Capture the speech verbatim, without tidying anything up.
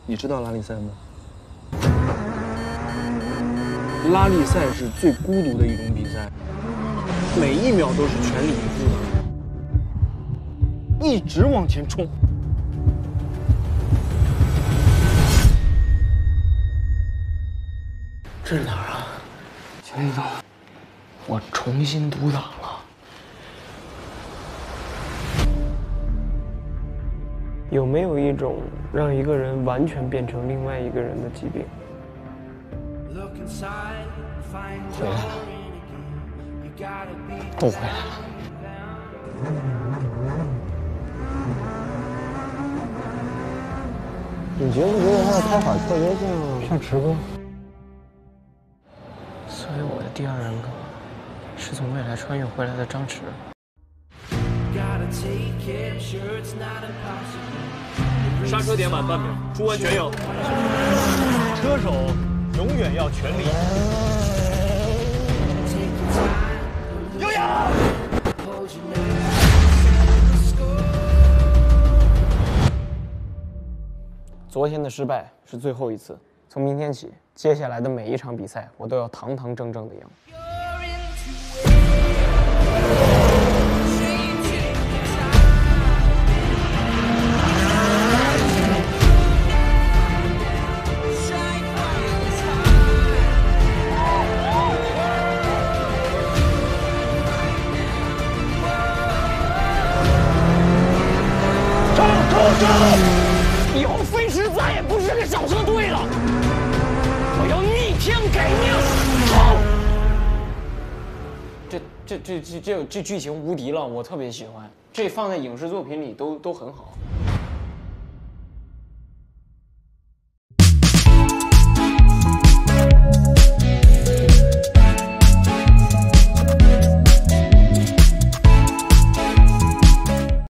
你知道拉力赛吗？拉力赛是最孤独的一种比赛，每一秒都是全力以赴的，一直往前冲。这是哪儿啊？秦领导，我重新读档了。 有没有一种让一个人完全变成另外一个人的疾病？ 回来了，都回来了。 你觉不觉得他的拍法特别像像池哥？ 所以我的第二人格是从未来穿越回来的张弛。 刹车点满半秒，出弯全油。车手永远要全力。悠扬。 昨天的失败是最后一次，从明天起，接下来的每一场比赛，我都要堂堂正正的赢。以后飞驰再也不是个小车队了，我要逆天改命！好，这这这这这这剧情无敌了，我特别喜欢，这放在影视作品里都都很好。